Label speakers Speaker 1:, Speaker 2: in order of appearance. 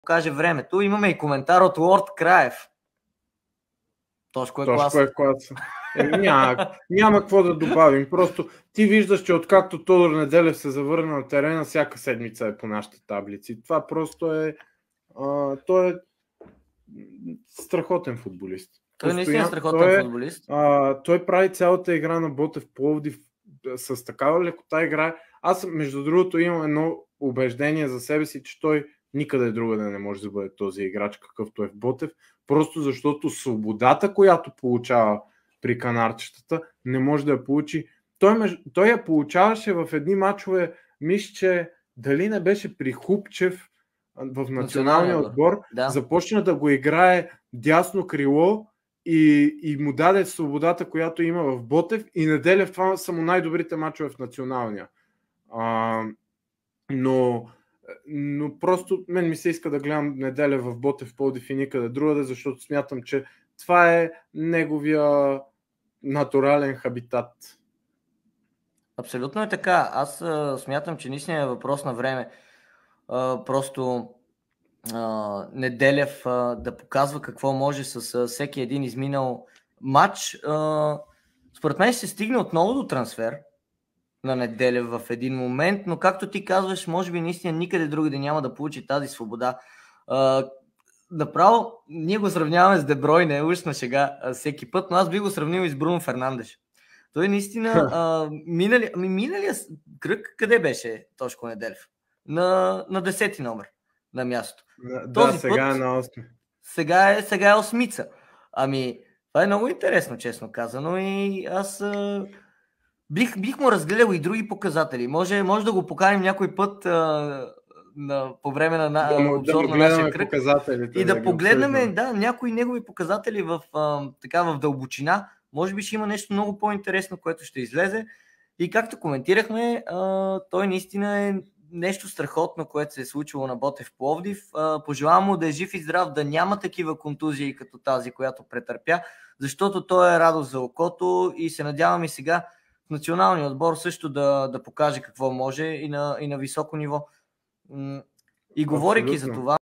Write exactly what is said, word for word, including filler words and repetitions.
Speaker 1: покаже времето. Имаме и коментар от Лорд Краев. Тошко е
Speaker 2: Тошко е класа. Е, няма, няма какво да добавим. Просто ти виждаш, че откакто Тодор Неделев се завърна на терена, всяка седмица е по нашите таблици. Това просто е... А, той е страхотен футболист.
Speaker 1: Той наистина е страхотен
Speaker 2: той е,
Speaker 1: футболист.
Speaker 2: А, той прави цялата игра на Ботев Пловдив с такава лекота игра. Аз, между другото, имам едно убеждение за себе си, че той никъде другаде не може да бъде този играч, какъвто е в Ботев, просто защото свободата, която получава при канарчетата, не може да я получи. Той, той я получаваше в едни мачове, мисля, че дали не беше при Хупчев в националния отбор, да. Започна да го играе дясно крило и, и му даде свободата, която има в Ботев, и Неделев, това са му най-добрите мачове в националния. А, но, но просто мен ми се иска да гледам Неделев в Ботев, Пловдив и никъде другаде, защото смятам, че това е неговия натурален хабитат.
Speaker 1: Абсолютно е така. Аз а, смятам, че наистина е въпрос на време. А, просто а, Неделев а, да показва какво може с а, всеки един изминал матч. А, според мен ще се стигне отново до трансфер на Неделев в един момент, но както ти казваш, може би наистина никъде другаде няма да получи тази свобода. А, направо, ние го сравняваме с Дебройне, уж на шега всеки път, но аз би го сравнил и с Бруно Фернандеш. Той наистина а, минали, ами миналия кръг къде беше Тошко Неделев? На, на десети номер на място.
Speaker 2: Да, Този сега път, е на осми.
Speaker 1: Сега е, сега е осмица. Ами, това е много интересно, честно казано, и аз а, бих, бих му разгледал и други показатели. Може, може да го поканим някой път а, на, по време на, на
Speaker 2: да,
Speaker 1: обзор
Speaker 2: да
Speaker 1: на нашия кръг
Speaker 2: и
Speaker 1: да, да погледнем да, някои негови показатели в, а, така, в дълбочина. Може би ще има нещо много по-интересно, което ще излезе. И както коментирахме, а, той наистина е нещо страхотно, което се е случило на Ботев Пловдив. А, пожелавам му да е жив и здрав, да няма такива контузии като тази, която претърпя, защото той е радост за окото и се надявам и сега в националния отбор също да, да покаже какво може и на, и на високо ниво. И говорейки за това,